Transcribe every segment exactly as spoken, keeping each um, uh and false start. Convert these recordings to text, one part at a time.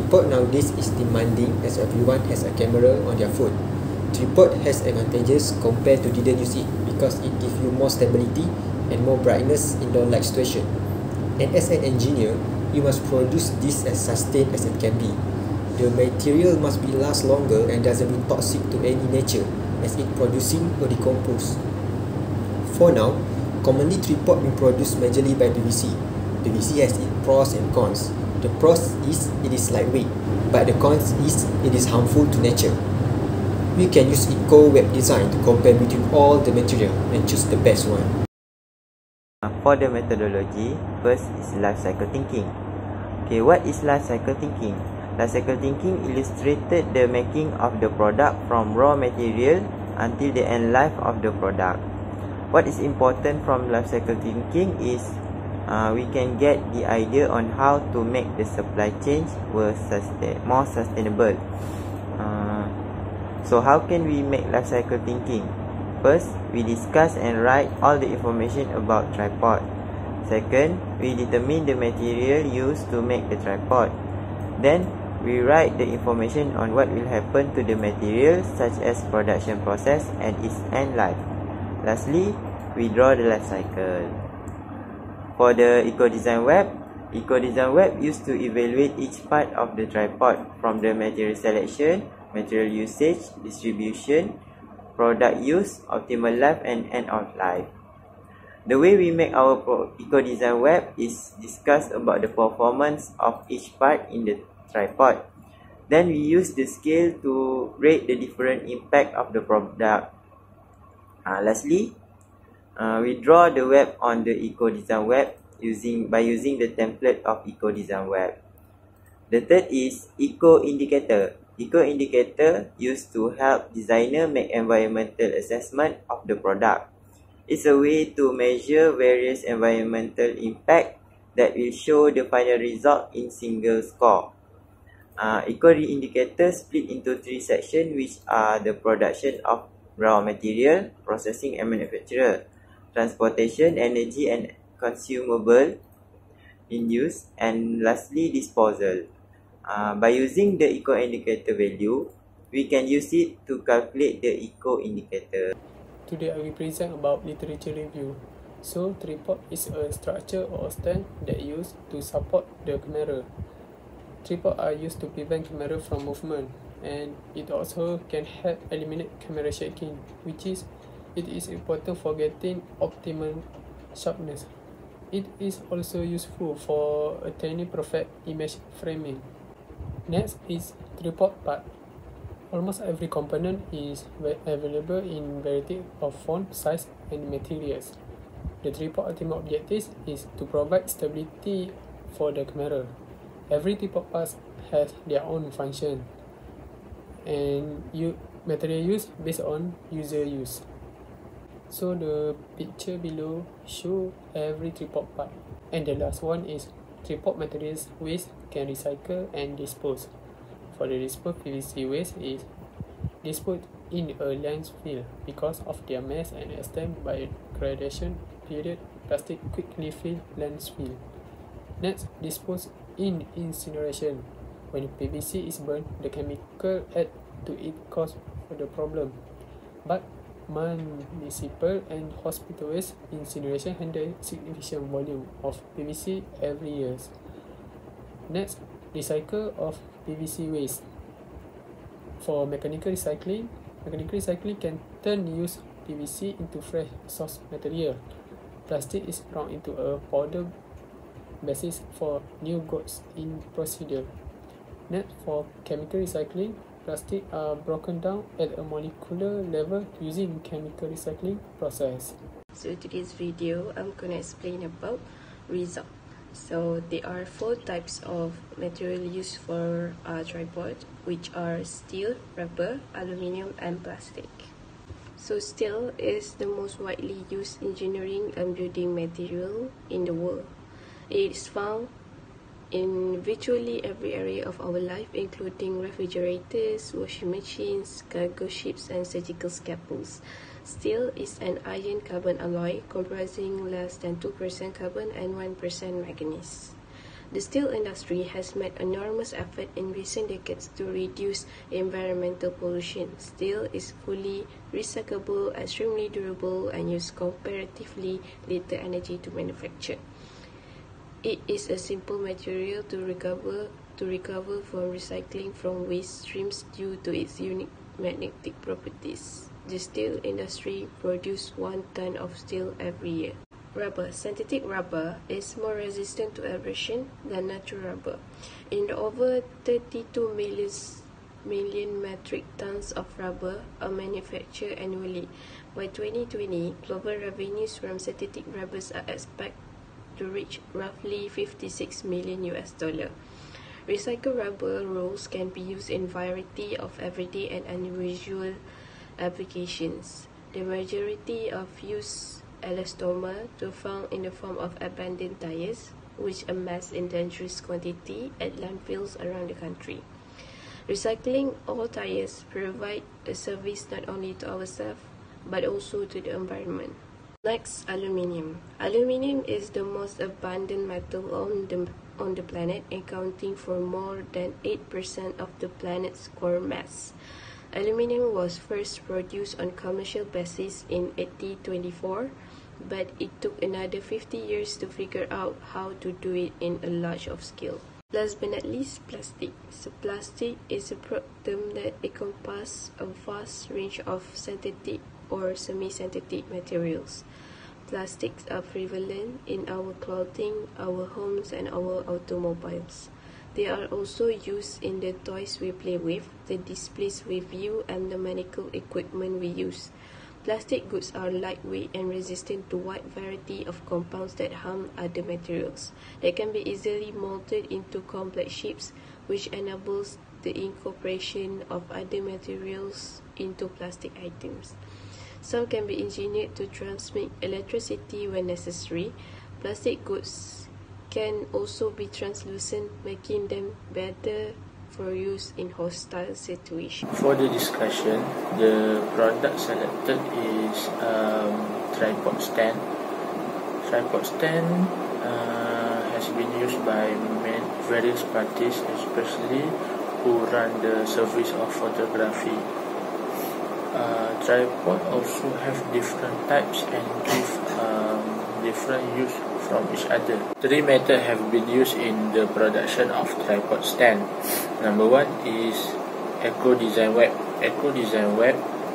Tripod nowadays is demanding as everyone has a camera on their phone. Tripod has advantages compared to didn't use it because it gives you more stability and more brightness in the light situation. And as an engineer, you must produce this as sustained as it can be. The material must be last longer and doesn't be toxic to any nature as it producing or decompose. For now, commonly tripod being produced majorly by P V C. P V C has its pros and cons. The pros is it is lightweight, but the cons is it is harmful to nature. We can use eco-web design to compare between all the material and choose the best one. For the methodology, first is life cycle thinking. Okay, what is life cycle thinking? Life cycle thinking illustrated the making of the product from raw material until the end life of the product. What is important from life cycle thinking is uh, we can get the idea on how to make the supply chain more, sustain more sustainable. Uh, so how can we make life cycle thinking? First, we discuss and write all the information about tripod. Second, we determine the material used to make the tripod. Then, we write the information on what will happen to the material such as production process and its end life. Lastly, we draw the life cycle. For the eco-design web, eco-design web used to evaluate each part of the tripod from the material selection, material usage, distribution, product use, optimal life and end of life. The way we make our eco-design web is discuss about the performance of each part in the tripod. Then we use the scale to rate the different impact of the product. Uh, lastly, uh, we draw the web on the eco-design web using by using the template of eco-design web. The third is eco-indicator. Eco-indicator used to help designer make environmental assessment of the product. It's a way to measure various environmental impact that will show the final result in single score. Uh, eco-indicator split into three sections, which are the production of raw material, processing and manufacture, transportation, energy and consumable in use, and lastly disposal. Uh, by using the eco-indicator value, we can use it to calculate the eco-indicator. Today I will present about literature review. So, tripod is a structure or stand that used to support the camera. Tripods are used to prevent camera from movement, and it also can help eliminate camera shaking, which is it is important for getting optimal sharpness. It is also useful for attaining perfect image framing. Next is tripod part. Almost every component is available in variety of font, size, and materials. The tripod ultimate objective is to provide stability for the camera. Every tripod part has their own function, and you material use based on user use. So the picture below show every tripod part. And the last one is tripod materials waste can recycle and dispose. For the dispose, P V C waste is disposed in a landfill because of their mass and extent by gradation period. Plastic quickly fill landfill. Next, dispose in incineration. When P V C is burned, the chemical add to it cause the problem. But municipal and hospital waste incineration handle significant volume of P V C every year. Next, recycle of P V C waste. For mechanical recycling, mechanical recycling can turn used P V C into fresh source material. Plastic is ground into a powder basis for new goods in procedure. Next, for chemical recycling, plastic are broken down at a molecular level using chemical recycling process. So today's video, I'm going to explain about result. So there are four types of material used for a tripod, which are steel, rubber, aluminium, and plastic. So steel is the most widely used engineering and building material in the world. It is found in virtually every area of our life, including refrigerators, washing machines, cargo ships, and surgical scalpels. Steel is an iron-carbon alloy comprising less than two percent carbon and one percent manganese. The steel industry has made enormous effort in recent decades to reduce environmental pollution. Steel is fully recyclable, extremely durable, and uses comparatively little energy to manufacture. It is a simple material to recover to recover from recycling from waste streams due to its unique magnetic properties. The steel industry produces one ton of steel every year. Rubber. Synthetic rubber is more resistant to abrasion than natural rubber. In over thirty-two million metric tons of rubber are manufactured annually. By twenty twenty, global revenues from synthetic rubbers are expected to reach roughly fifty-six million U S dollar. Recycled rubber rolls can be used in a variety of everyday and unusual applications. The majority of use elastomer to found in the form of abandoned tires, which amass in dangerous quantity at landfills around the country. Recycling all tires provides a service not only to ourselves but also to the environment. Next, aluminium. Aluminium is the most abundant metal on the on the planet, accounting for more than eight percent of the planet's core mass. Aluminium was first produced on commercial basis in eighteen twenty-four, but it took another fifty years to figure out how to do it in a large of scale. Last but not least, plastic. So plastic is a term that encompasses a vast range of synthetic or semi-synthetic materials. Plastics are prevalent in our clothing, our homes, and our automobiles. They are also used in the toys we play with, the displays we view, and the medical equipment we use. Plastic goods are lightweight and resistant to a wide variety of compounds that harm other materials. They can be easily molded into complex shapes, which enables the incorporation of other materials into plastic items. Some can be engineered to transmit electricity when necessary. Plastic goods can also be translucent, making them better for use in hostile situations. For the discussion, the product selected is um, tripod stand. Tripod stand uh, has been used by many, various parties, especially who run the service of photography. Uh, tripod also have different types and give um, different use from each other. Three methods have been used in the production of tripod stand. Number one is Eco Design Web. Eco Design Web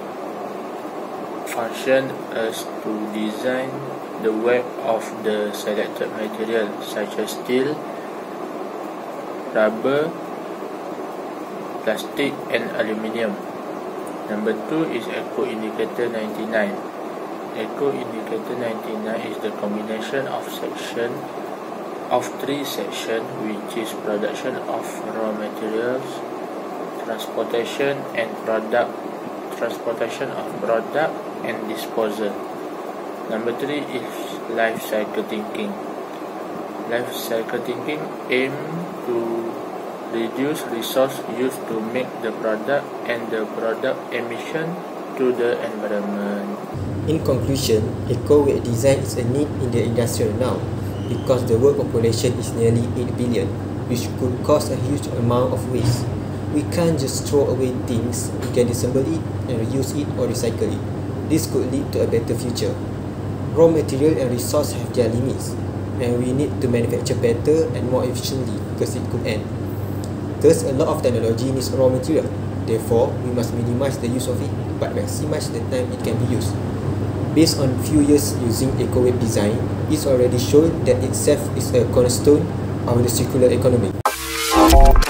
function as to design the web of the selected material such as steel, rubber, plastic, and aluminium. Number two is Eco Indicator ninety-nine. Eco Indicator ninety-nine is the combination of section of three sections, which is production of raw materials, transportation and product, transportation of product and disposal. Number three is life cycle thinking. Life cycle thinking aims to reduce resource used to make the product and the product emission to the environment. In conclusion, eco-web design is a need in the industry now because the world population is nearly eight billion, which could cause a huge amount of waste. We can't just throw away things, we can disassemble it and reuse it or recycle it. This could lead to a better future. Raw material and resource have their limits, and we need to manufacture better and more efficiently because it could end. Thus, a lot of technology needs raw material. Therefore, we must minimize the use of it, but maximize the time it can be used. Based on few years using eco-web design, it's already shown that itself is a cornerstone of the circular economy.